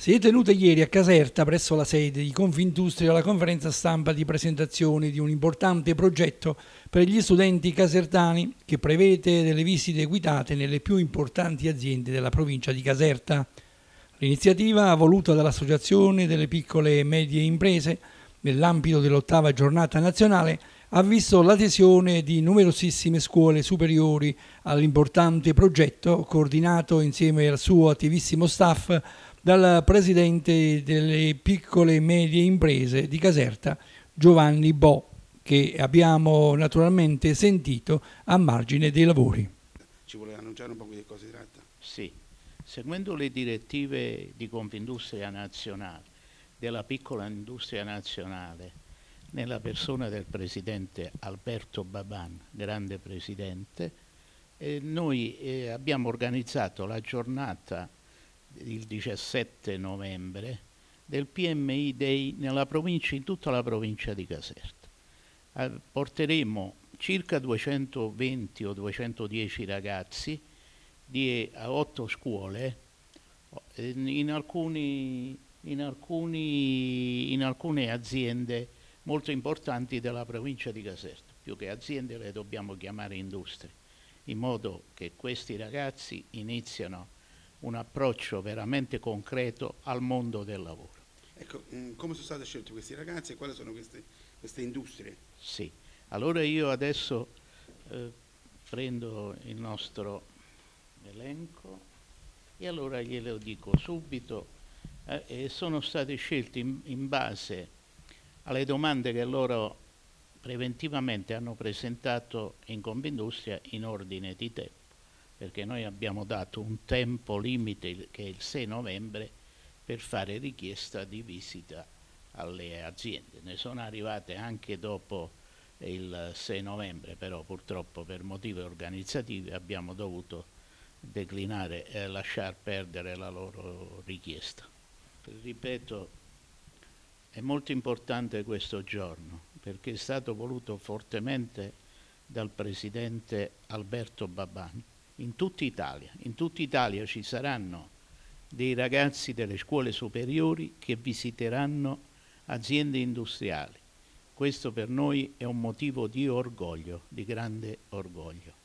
Si è tenuta ieri a Caserta, presso la sede di Confindustria, la conferenza stampa di presentazione di un importante progetto per gli studenti casertani che prevede delle visite guidate nelle più importanti aziende della provincia di Caserta. L'iniziativa, voluta dall'Associazione delle piccole e medie imprese, nell'ambito dell'8ª giornata nazionale, ha visto l'adesione di numerosissime scuole superiori all'importante progetto, coordinato insieme al suo attivissimo staff dal presidente delle piccole e medie imprese di Caserta, Giovanni Bo, che abbiamo naturalmente sentito a margine dei lavori. Ci voleva annunciare un po' di che cosa si tratta? Sì, seguendo le direttive di Confindustria Nazionale, della piccola industria nazionale, nella persona del presidente Alberto Baban, grande presidente, noi abbiamo organizzato la giornata il 17 novembre del PMI Day nella provincia, in tutta la provincia di Caserta. Porteremo circa 220 o 210 ragazzi di 8 scuole in alcune aziende molto importanti della provincia di Caserta. Più che aziende le dobbiamo chiamare industrie, in modo che questi ragazzi iniziano un approccio veramente concreto al mondo del lavoro. Ecco, come sono stati scelti questi ragazzi e quali sono queste industrie? Sì, allora io adesso prendo il nostro elenco e allora glielo dico subito. Sono stati scelti in base alle domande che loro preventivamente hanno presentato in Confindustria in ordine di tempo, perché noi abbiamo dato un tempo limite che è il 6 novembre per fare richiesta di visita alle aziende. Ne sono arrivate anche dopo il 6 novembre, però purtroppo per motivi organizzativi abbiamo dovuto declinare e lasciar perdere la loro richiesta. Ripeto, è molto importante questo giorno perché è stato voluto fortemente dal presidente Alberto Baban. In tutta Italia ci saranno dei ragazzi delle scuole superiori che visiteranno aziende industriali. Questo per noi è un motivo di orgoglio, di grande orgoglio.